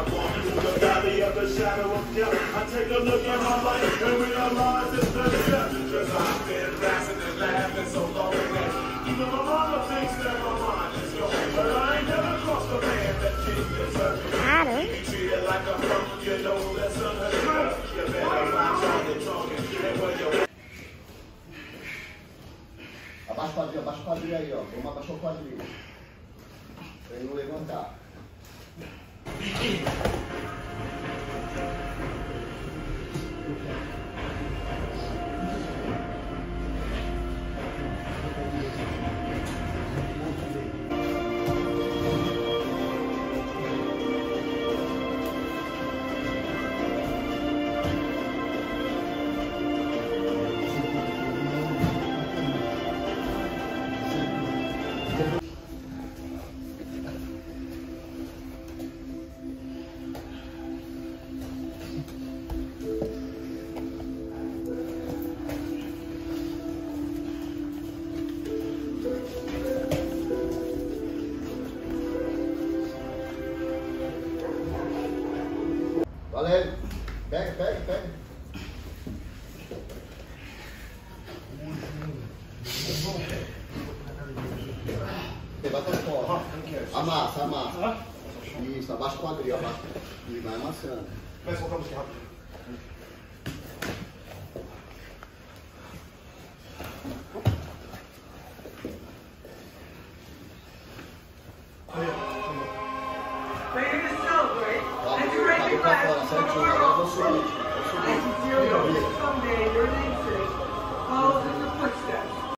Abaixa o quadril aí, ó. Vamos abaixar o quadril. Pra ele não levantar. Valério, pega. Levanta as costas. Amassa. Isso, abaixa o quadril, abaixa. E vai amassando. Vai soltar a música rápido.